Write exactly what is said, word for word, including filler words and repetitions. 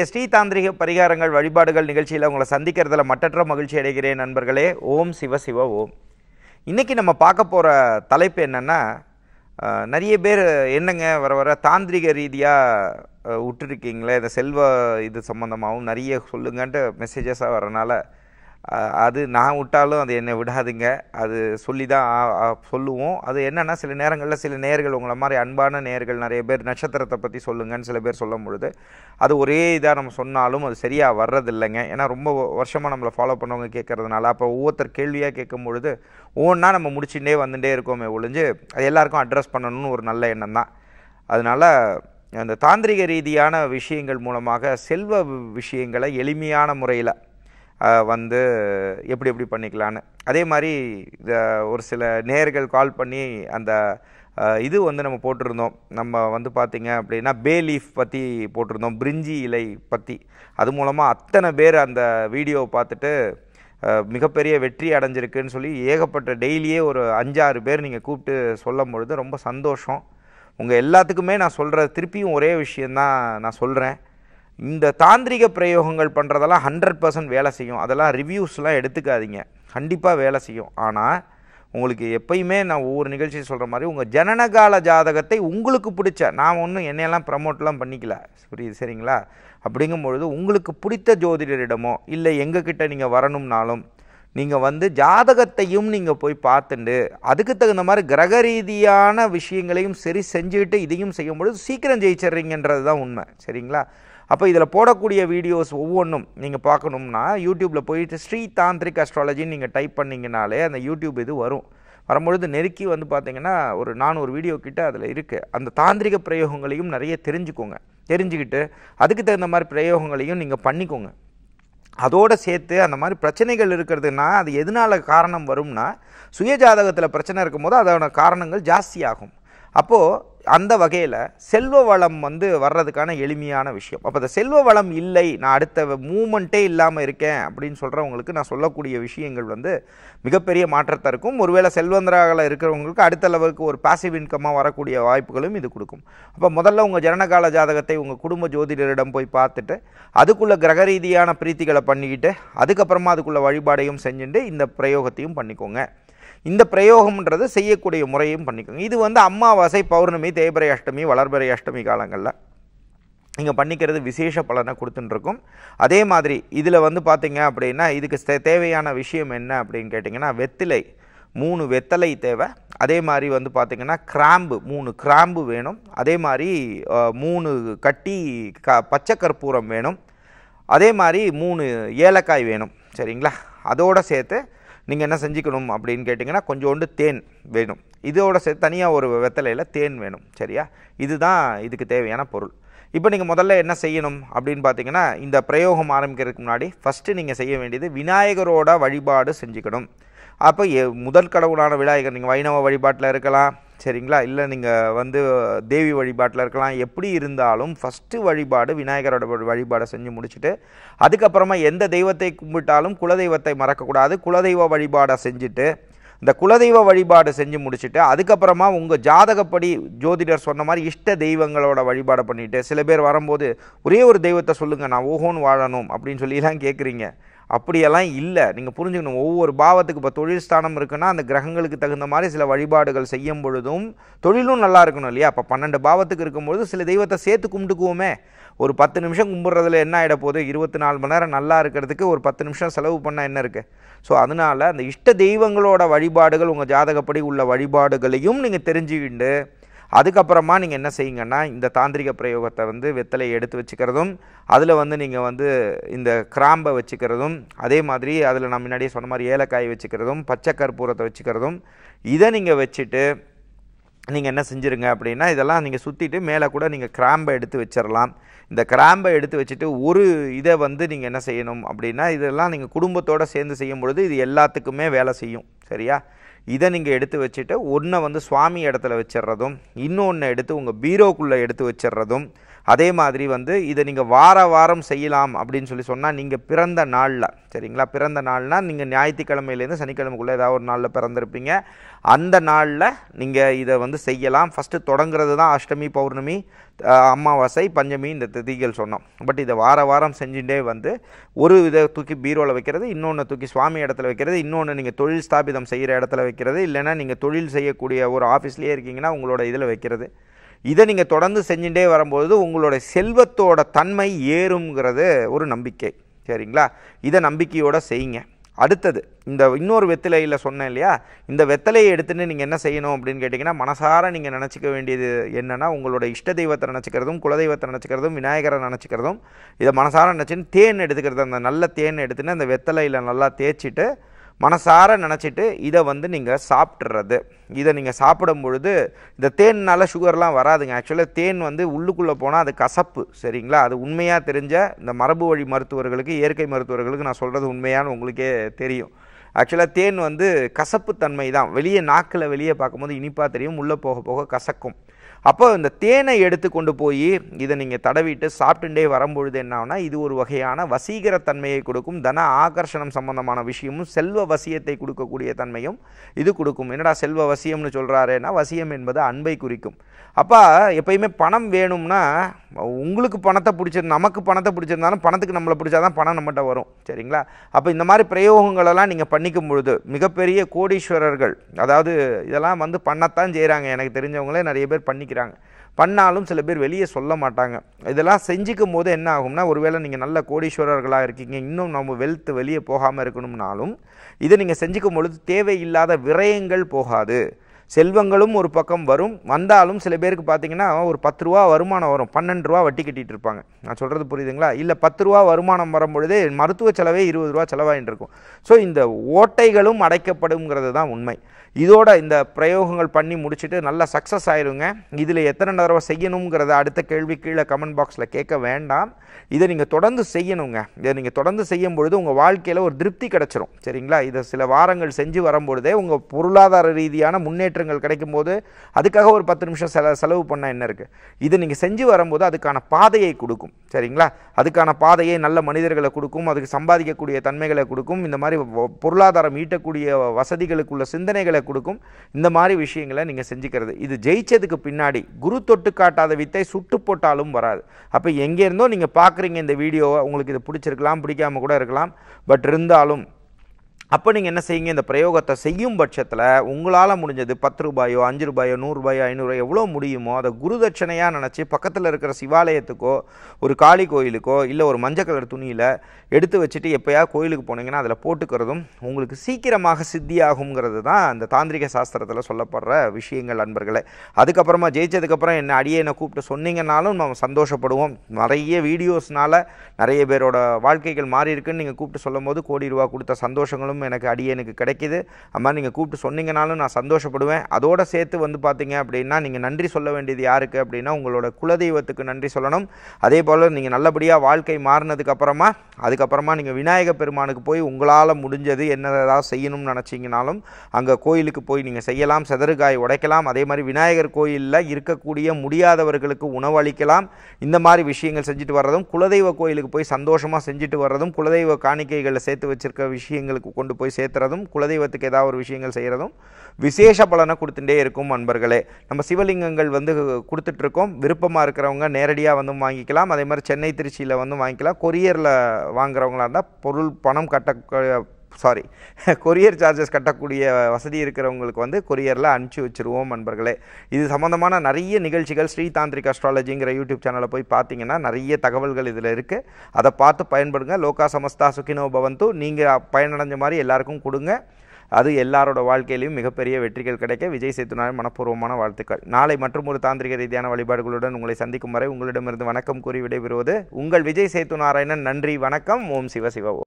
இன்றைய ஸ்ரீ தாந்திரிக பரிகாரங்கள் வழிபாடுகள் நிகழ்ச்சியில் உங்களை சந்திக்கிறதுல மட்டற்ற மகிழ்ச்சி அடைகிறேன் நண்பர்களே. ஓம் சிவ சிவ ஓம். இன்றைக்கி நம்ம பார்க்க போகிற தலைப்பு என்னென்னா, நிறைய பேர் என்னங்க வர வர தாந்திரிக ரீதியாக விட்டுருக்கீங்களே, இந்த செல்வ இது சம்மந்தமாகவும் நிறைய சொல்லுங்கன்ட்டு மெசேஜஸாக வரனால அது நான் விட்டாலும் அது என்னை விடாதுங்க. அது சொல்லி தான் சொல்லுவோம். அது என்னென்னா, சில நேரங்களில் சில நேர்கள் உங்களை மாதிரி அன்பான நேர்கள் நிறைய பேர் நட்சத்திரத்தை பற்றி சொல்லுங்கன்னு சில பேர் சொல்லும் பொழுது அது ஒரே இதாக நம்ம சொன்னாலும் அது சரியாக வர்றதில்லைங்க. ஏன்னா ரொம்ப வருஷமாக நம்மளை ஃபாலோ பண்ணவங்க கேட்குறதுனால அப்போ ஒவ்வொருத்தர் கேள்வியாக கேட்கும் பொழுது ஒவ்வொன்றா நம்ம முடிச்சுட்டே வந்துட்டே இருக்கோமே ஒழிஞ்சு அது எல்லாருக்கும் அட்ரஸ் பண்ணணும்னு ஒரு நல்ல எண்ணம் தான். அதனால் அந்த தாந்திரிக ரீதியான விஷயங்கள் மூலமாக செல்வ விஷயங்களை எளிமையான முறையில் வந்து எப்படி எப்படி பண்ணிக்கலான்னு, அதே மாதிரி ஒரு சில நேயர்கள் கால் பண்ணி அந்த இது வந்து நம்ம போட்டிருந்தோம். நம்ம வந்து பார்த்திங்க அப்படின்னா பே லீஃப் பற்றி போட்டிருந்தோம், பிரிஞ்சி இலை பற்றி. அது மூலமாக அத்தனை பேர் அந்த வீடியோவை பார்த்துட்டு மிகப்பெரிய வெற்றி அடைஞ்சிருக்குன்னு சொல்லி ஏகப்பட்ட டெய்லியே ஒரு அஞ்சாறு பேர் நீங்கள் கூப்பிட்டு சொல்லும் பொழுது ரொம்ப சந்தோஷம். உங்கள் எல்லாத்துக்குமே நான் சொல்கிற திருப்பியும் ஒரே விஷயந்தான் நான் சொல்கிறேன். இந்த தாந்திரிக பிரயோகங்கள் பண்ணுறதெல்லாம் ஹண்ட்ரட் பர்சன்ட் வேலை செய்யும். அதெல்லாம் ரிவ்யூஸ்லாம் எடுத்துக்காதீங்க, கண்டிப்பாக வேலை செய்யும். ஆனால் உங்களுக்கு எப்பயுமே நான் ஒவ்வொரு நிகழ்ச்சியும் சொல்கிற மாதிரி உங்கள் ஜனனகால ஜாதகத்தை உங்களுக்கு பிடிச்ச, நான் ஒன்றும் என்னையெல்லாம் ப்ரமோட்லாம் பண்ணிக்கல, புரியுது சரிங்களா? அப்படிங்கும்பொழுது உங்களுக்கு பிடித்த ஜோதிடரிடமோ இல்லை எங்ககிட்ட நீங்கள் வரணும்னாலும் நீங்கள் வந்து ஜாதகத்தையும் நீங்கள் போய் பார்த்துண்டு அதுக்கு தகுந்த மாதிரி கிரக ரீதியான விஷயங்களையும் சரி செஞ்சுக்கிட்டு இதையும் செய்யும்பொழுது சீக்கிரம் ஜெயிச்சிட்றீங்கன்றது தான் உண்மை, சரிங்களா? அப்போ இதில் போடக்கூடிய வீடியோஸ் ஒவ்வொன்றும் நீங்கள் பார்க்கணும்னா யூடியூப்பில் போயிட்டு ஸ்ரீ தாந்திரிக் அஸ்ட்ராலஜின்னு நீங்கள் டைப் பண்ணிங்கனாலே அந்த யூடியூப் இது வரும். வரும்பொழுது நெருக்கி வந்து பார்த்திங்கன்னா ஒரு நானூறு வீடியோ கிட்ட அதில் இருக்குது. அந்த தாந்திரிக பிரயோகங்களையும் நிறைய தெரிஞ்சுக்கோங்க. தெரிஞ்சுக்கிட்டு அதுக்கு தகுந்த மாதிரி பிரயோகங்களையும் நீங்கள் பண்ணிக்கோங்க. அதோடு சேர்த்து அந்த மாதிரி பிரச்சனைகள் இருக்கிறதுனா அது எதனால் காரணம் வரும்னா, சுய ஜாதகத்தில் பிரச்சனை இருக்கும்போது அதோட காரணங்கள் ஜாஸ்தியாகும். அப்போது அந்த வகையில் செல்வ வளம் வந்து வர்றதுக்கான எளிமையான விஷயம். அப்போ அந்த செல்வ வளம் இல்லை, நான் அடுத்த மூமெண்ட்டே இல்லாமல் இருக்கேன் அப்படின்னு சொல்கிறவங்களுக்கு நான் சொல்லக்கூடிய விஷயங்கள் வந்து மிகப்பெரிய மாற்றத்தை இருக்கும். ஒருவேளை செல்வந்தராக இருக்கிறவங்களுக்கு அடுத்த அளவுக்கு ஒரு பாசிவ் இன்கமாக வரக்கூடிய வாய்ப்புகளும் இது கொடுக்கும். அப்போ முதல்ல உங்கள் ஜனனகால ஜாதகத்தை உங்கள் குடும்ப ஜோதிடரிடம் போய் பார்த்துட்டு அதுக்குள்ளே கிரக ரீதியான பிரீத்திகளை பண்ணிக்கிட்டு அதுக்கப்புறமா அதுக்குள்ளே வழிபாடையும் செஞ்சுட்டு இந்த பிரயோகத்தையும் பண்ணிக்கோங்க. இந்த பிரயோகம்ன்றது செய்யக்கூடிய முறையும் பண்ணிக்கோங்க. இது வந்து அமாவாசை, பௌர்ணமி, தேய்பிறை அஷ்டமி, வளர்பிறை அஷ்டமி காலங்களில் நீங்கள் பண்ணிக்கிறது விசேஷ பலனை கொடுத்துட்டுருக்கும். அதே மாதிரி இதில் வந்து பார்த்திங்க அப்படின்னா இதுக்கு தேவையான விஷயம் என்ன அப்படின்னு கேட்டிங்கன்னா, வெத்திலை மூணு வெத்தலை தேவை. அதே மாதிரி வந்து பார்த்திங்கன்னா கிராம்பு மூணு கிராம்பு வேணும். அதே மாதிரி மூணு கட்டி க பச்சை கற்பூரம் வேணும். அதே மாதிரி மூணு ஏலக்காய் வேணும், சரிங்களா? அதோடு சேர்த்து நீங்கள் என்ன செஞ்சுக்கணும் அப்படின்னு கேட்டிங்கன்னா கொஞ்சோண்டு தேன் வேணும். இதோட சேர்த்து தனியாக ஒரு வெத்தலையில் தேன் வேணும், சரியா? இதுதான் இதுக்கு தேவையான பொருள். இப்போ நீங்கள் முதல்ல என்ன செய்யணும் அப்படின்னு பார்த்தீங்கன்னா, இந்த பிரயோகம் ஆரம்பிக்கிறதுக்கு முன்னாடி ஃபஸ்ட்டு நீங்கள் செய்ய வேண்டியது விநாயகரோட வழிபாடு செஞ்சுக்கணும். அப்போ முதல் கடவுளான விநாயகர், நீங்கள் வைணவ வழிபாட்டில் இருக்கலாம், சரிங்களா? இல்லை நீங்கள் வந்து தேவி வழிபாட்டில் இருக்கலாம். எப்படி இருந்தாலும் ஃபஸ்ட்டு வழிபாடு விநாயகரோட வழிபாடை செஞ்சு முடிச்சுட்டு அதுக்கப்புறமா எந்த தெய்வத்தை கும்பிட்டாலும் குலதெய்வத்தை மறக்கக்கூடாது. குலதெய்வ வழிபாடை செஞ்சுட்டு இந்த குலதெய்வ வழிபாடு செஞ்சு முடிச்சுட்டு அதுக்கப்புறமா உங்கள் ஜாதகப்படி ஜோதிடர் சொன்ன மாதிரி இஷ்ட தெய்வங்களோட வழிபாடை பண்ணிவிட்டு, சில பேர் வரும்போது ஒரே ஒரு தெய்வத்தை சொல்லுங்கள், நான் ஓஹோன்னு வாழணும் அப்படின்னு சொல்லிலாம் கேட்குறீங்க. அப்படியெல்லாம் இல்லை. நீங்கள் புரிஞ்சுக்கணும், ஒவ்வொரு பாவத்துக்கு இப்போ தொழில் ஸ்தானம் இருக்குன்னா அந்த கிரகங்களுக்கு தகுந்த மாதிரி சில வழிபாடுகள் செய்யும் பொழுதும் தொழிலும் நல்லா இருக்கணும் இல்லையா? அப்போ பன்னெண்டு பாவத்துக்கு இருக்கும்பொழுது சில தெய்வத்தை சேர்த்து கும்பிட்டுக்குவோமே. ஒரு பத்து நிமிஷம் கும்பிட்றதுல என்ன ஆகிட போகுது? இருபத்தி நாலு மணி நேரம் நல்லா இருக்கிறதுக்கு ஒரு பத்து நிமிஷம் செலவு பண்ணால் என்ன இருக்குது? ஸோ அதனால் அந்த இஷ்ட தெய்வங்களோட வழிபாடுகள் உங்கள் ஜாதகப்படி உள்ள வழிபாடுகளையும் நீங்கள் தெரிஞ்சுக்கிண்டு அதுக்கப்புறமா நீங்கள் என்ன செய்யுங்கன்னா, இந்த தாந்திரிக பிரயோகத்தை வந்து வெத்தலையை எடுத்து வச்சுக்கிறதும் அதில் வந்து நீங்கள் வந்து இந்த கிராம்பை வச்சுக்கிறதும் அதே மாதிரி அதில் நான் முன்னாடியே சொன்ன மாதிரி ஏலக்காய் வச்சுக்கிறதும் பச்சை கற்பூரத்தை வச்சுக்கிறதும் இதை நீங்கள் வச்சுட்டு நீங்கள் என்ன செஞ்சுருங்க அப்படின்னா, இதெல்லாம் நீங்கள் சுற்றிட்டு மேலே கூட நீங்கள் கிராம்பை எடுத்து வச்சிடலாம். இந்த கிராம்பை எடுத்து வச்சுட்டு ஒரு இதை வந்து நீங்கள் என்ன செய்யணும் அப்படின்னா, இதெல்லாம் நீங்கள் குடும்பத்தோடு சேர்ந்து செய்யும் பொழுது இது எல்லாத்துக்குமே வேலை செய்யும், சரியா? இதை நீங்கள் எடுத்து வச்சுட்டு ஒன்றை வந்து சுவாமி இடத்துல வச்சிடுறதும் இன்னொன்று எடுத்து உங்கள் பீரோக்குள்ளே எடுத்து வச்சிடுறதும் அதே மாதிரி வந்து இதை நீங்கள் வார வாரம் செய்யலாம் அப்படின்னு சொல்லி சொன்னால் நீங்கள் பிறந்த நாளில் சரிங்களா, பிறந்த நாள்னால் நீங்கள் ஞாயிற்றுக்கிழமையிலேருந்து சனிக்கிழமைக்குள்ளே ஏதாவது ஒரு நாளில் பிறந்திருப்பீங்க. அந்த நாளில் நீங்கள் இதை வந்து செய்யலாம். ஃபஸ்ட்டு தொடங்குறது தான் அஷ்டமி, பௌர்ணமி, அமாவாசை, பஞ்சமி இந்த திதிகள் சொன்னோம். பட் இதை வார வாரம் செஞ்சுட்டே வந்து ஒரு இதை தூக்கி பீரோவில் வைக்கிறது, இன்னொன்று தூக்கி சுவாமி இடத்துல வைக்கிறது, இன்னொன்று நீங்கள் தொழில் ஸ்தாபிதம் செய்கிற இடத்துல வைக்கிறது, இல்லைன்னா நீங்கள் தொழில் செய்யக்கூடிய ஒரு ஆஃபீஸ்லேயே இருக்கீங்கன்னா உங்களோட இதில் வைக்கிறது. இதை நீங்கள் தொடர்ந்து செஞ்சுட்டே வரும்போது உங்களோட செல்வத்தோட தன்மை ஏறுங்கிறது ஒரு நம்பிக்கை சரிங்களா. இதை நம்பிக்கையோடு செய்யுங்க. அடுத்தது இந்த இன்னொரு வெத்திலையில் சொன்னேன் இல்லையா, இந்த வெத்தலையை எடுத்துன்னு நீங்கள் என்ன செய்யணும் அப்படின்னு கேட்டிங்கன்னா, மனசார நீங்கள் நினச்சிக்க வேண்டியது என்னென்னா, உங்களோட இஷ்ட தெய்வத்தை நினச்சிக்கிறதும் குலதெய்வத்தை நினச்சிக்கிறதும் விநாயகரை நினச்சிக்கிறதும் இதை மனசார நினச்சின்னு தேன் எடுத்துக்கிறது. அந்த நல்ல தேன் எடுத்துன்னு அந்த வெத்தலையில் நல்லா தேய்ச்சிட்டு மனசார நினச்சிட்டு இதை வந்து நீங்கள் சாப்பிட்றது. இதை நீங்கள் சாப்பிடும் பொழுது இந்த தேன்னால் சுகர்லாம் வராதுங்க. ஆக்சுவலாக தேன் வந்து உள்ளுக்குள்ளே போனால் அது கசப்பு சரிங்களா. அது உண்மையாக தெரிஞ்ச இந்த மரபு வழி மருத்துவர்களுக்கு, இயற்கை மருத்துவர்களுக்கு நான் சொல்கிறது உண்மையானு உங்களுக்கே தெரியும். ஆக்சுவலாக தேன் வந்து கசப்பு தன்மை தான். வெளியே நாக்கில் வெளியே பார்க்கும்போது இனிப்பாக தெரியும், உள்ளே போக போக கசக்கும். அப்போ இந்த தேனை எடுத்து கொண்டு போய் இதை நீங்கள் தடவிட்டு சாப்பிட்டுட்டே வரும்பொழுது என்ன ஆகுனா, இது ஒரு வகையான வசீகர தன்மையை கொடுக்கும். தன ஆகர்ஷணம் சம்பந்தமான விஷயமும் செல்வ வசியத்தை கொடுக்கக்கூடிய தன்மையும் இது கொடுக்கும். என்னடா செல்வ வசியம்னு சொல்கிறாருன்னா, வசியம் என்பது அன்பை குறிக்கும். அப்போ எப்பயுமே பணம் வேணும்னா உங்களுக்கு பணத்தை பிடிச்சிரு நமக்கு பணத்தை பிடிச்சிருந்தாலும் பணத்துக்கு நம்மளை பிடிச்சாதான் பணம் நம்மகிட்ட வரும் சரிங்களா. அப்போ இந்த மாதிரி பிரயோகங்களெல்லாம் நீங்கள் பண்ணிக்கும் பொழுது மிகப்பெரிய கோடீஸ்வரர்கள், அதாவது இதெல்லாம் வந்து பண்ணத்தான் செய்கிறாங்க, எனக்கு தெரிஞ்சவங்களே நிறைய பேர் பண்ணிக்கிறாங்க. பண்ணாலும் சில பேர் வெளியே சொல்ல மாட்டாங்க. இதெல்லாம் செஞ்சுக்கும் போது என்ன ஆகும்னா, ஒருவேளை நீங்கள் நல்ல கோடீஸ்வரர்களாக இருக்கீங்க, இன்னும் நம்ம வெல்த் வெளியே போகாமல் இருக்கணும்னாலும் இதை நீங்கள் செஞ்சுக்கும் பொழுது தேவையில்லாத விரயங்கள் போகாது. செல்வங்களும் ஒரு பக்கம் வரும். வந்தாலும் சில பேருக்கு பார்த்தீங்கன்னா ஒரு பத்து ரூபா வருமானம் வரும், பன்னெண்டு ரூபா வட்டி கட்டிகிட்டு இருப்பாங்க. நான் சொல்கிறது புரியுதுங்களா. இல்லை பத்து ரூபா வருமானம் வரும்பொழுதே மருத்துவ செலவே இருபது ரூபா செலவாகிட்டு இருக்கும். ஸோ இந்த ஓட்டைகளும் அடைக்கப்படுங்கிறது தான் உண்மை. இதோட இந்த பிரயோகங்கள் பண்ணி முடிச்சுட்டு நல்லா சக்ஸஸ் ஆயிருங்க. இதில் எத்தனை தடவை செய்யணுங்கிறத அடுத்த கேள்வி கீழே கமெண்ட் பாக்ஸில் கேட்க வேண்டாம். இதை நீங்கள் தொடர்ந்து செய்யணுங்க. இதை நீங்கள் தொடர்ந்து செய்யும் பொழுது உங்கள் வாழ்க்கையில் ஒரு திருப்தி கிடச்சிரும் சரிங்களா. இதை சில வாரங்கள் செஞ்சு வரும்பொழுதே உங்கள் பொருளாதார ரீதியான முன்னேற்றங்கள் கிடைக்கும் போது அதுக்காக ஒரு பத்து நிமிஷம் செல செலவு பண்ணால் என்ன இருக்குது. இதை நீங்கள் செஞ்சு வரும்போது அதுக்கான பாதையை கொடுக்கும் சரிங்களா. அதுக்கான பாதையை நல்ல மனிதர்களை கொடுக்கும், அதுக்கு சம்பாதிக்கக்கூடிய தன்மைகளை கொடுக்கும், இந்த மாதிரி பொருளாதாரம் ஈட்டக்கூடிய வசதிகளுக்குள்ள சிந்தனைகளை கொடுக்கும். இந்த மாதிரி விஷயங்களை நீங்கள் செஞ்சுக்கிறது இது ஜெயிச்சதுக்கு பின்னாடி குரு தொட்டு காட்டாத வித்தை சுட்டு போட்டாலும் வராது. அப்போ எங்கே இருந்தோ நீங்கள் பார்க்குறீங்க இந்த வீடியோவை, உங்களுக்கு இது பிடிச்சிருக்கலாம், பிடிக்காம கூட இருக்கலாம். பட் இருந்தாலும் அப்போ நீங்கள் என்ன செய்யுங்க, இந்த பிரயோகத்தை செய்யும் பட்சத்தில் உங்களால் முடிஞ்சது பத்து ரூபாயோ அஞ்சு ரூபாயோ நூறுரூபாயோ ஐநூறுரூவா எவ்வளோ முடியுமோ அதை குருதட்சணையாக நினச்சி பக்கத்தில் இருக்கிற சிவாலயத்துக்கோ ஒரு காளி கோயிலுக்கோ இல்லை ஒரு மஞ்சள் கலர் துணியில் எடுத்து வச்சுட்டு எப்போயாவது கோயிலுக்கு போனீங்கன்னா அதில் போட்டுக்கிறதும் உங்களுக்கு சீக்கிரமாக சித்தியாகுங்கிறது தான் அந்த தாந்திரிக சாஸ்திரத்தில் சொல்லப்படுற விஷயங்கள் நண்பர்களே. அதுக்கப்புறமா ஜெயிச்சதுக்கப்புறம் என்ன அடியே என்னை கூப்பிட்டு சொன்னீங்கன்னாலும் நம்ம சந்தோஷப்படுவோம். நிறைய வீடியோஸ்னால் நிறைய பேரோட வாழ்க்கைகள் மாறி இருக்குன்னு நீங்கள் கூப்பிட்டு சொல்லும் போது கோடி ரூபா கொடுத்த சந்தோஷங்களும் எனக்கு அடியேனுக்கு கிடைக்குது. அம்மா நீங்கள் கூப்பிட்டு சொன்னீங்கனாலும் நான் சந்தோஷப்படுவேன். அதோட சேர்த்து வந்து பார்த்தீங்க அப்படின்னா நீங்கள் நன்றி சொல்ல வேண்டியது யாருக்கு அப்படின்னா உங்களோட குலதெய்வத்துக்கு நன்றி சொல்லணும். அதே போல் நீங்கள் நல்லபடியாக வாழ்க்கை மாறினதுக்கு அப்புறமா அதுக்கப்புறமா நீங்கள் விநாயக பெருமானுக்கு போய் உங்களால் முடிஞ்சது என்ன ஏதாவது செய்யணும்னு நினச்சிங்கனாலும் அங்கே கோயிலுக்கு போய் நீங்கள் செய்யலாம். செதறுகாய் உடைக்கலாம். அதே மாதிரி விநாயகர் கோயிலில் இருக்கக்கூடிய முடியாதவர்களுக்கு உணவு அளிக்கலாம். இந்த மாதிரி விஷயங்கள் செஞ்சுட்டு வர்றதும், குலதெய்வ கோயிலுக்கு போய் சந்தோஷமாக செஞ்சுட்டு வர்றதும், குலதெய்வ காணிக்கைகளில் சேர்த்து வச்சிருக்க விஷயங்களுக்கு கொண்டு போய் சேர்த்துறதும், குலதெய்வத்துக்கு ஏதாவது ஒரு விஷயங்கள் செய்கிறதும் விசேஷ பலனை கொடுத்துட்டே இருக்கும் நண்பர்களே. நம்ம சிவலிங்கங்கள் வந்து கொடுத்துட்ருக்கோம். விருப்பமாக இருக்கிறவங்க நேரடியாக வந்து வாங்கிக்கலாம். அதே மாதிரி சென்னை திருச்சியில் வந்து வாங்கிக்கலாம். கொரியரில் வாங்குறவங்களா இருந்தால் பொருள் பணம் கட்ட சாரி கொரியர் சார்ஜஸ் கட்டக்கூடிய வசதி இருக்கிறவங்களுக்கு வந்து கொரியரில் அனுப்பிச்சி வச்சுருவோம் நண்பர்களே. இது சம்மந்தமான நிறைய நிகழ்ச்சிகள் ஸ்ரீ தாந்திரிக் அஸ்ட்ராலஜிங்கிற யூடியூப் சேனலில் போய் பார்த்தீங்கன்னா நிறைய தகவல்கள் இதில் இருக்குது. அதை பார்த்து பயன்படுங்க. லோகா சமஸ்தா சுகினோ பவந்து. நீங்கள் பயனடைஞ்ச மாதிரி எல்லாருக்கும் கொடுங்க. அது எல்லாரோட வாழ்க்கையிலையும் மிகப்பெரிய வெற்றிகள் கிடைக்க விஜய் சேத்து நாராயணன் மனப்பூர்வமான வாழ்த்துக்கள். நாளை மற்றும் ஒரு தாந்திரிக ரீதியான வழிபாடுகளுடன் உங்களை சந்திக்கும் வரை உங்களிடமிருந்து வணக்கம் கூறி விடைபெறுவது உங்கள் விஜய் சேத்து நாராயணன். நன்றி, வணக்கம். ஓம் சிவ சிவ ஓம்.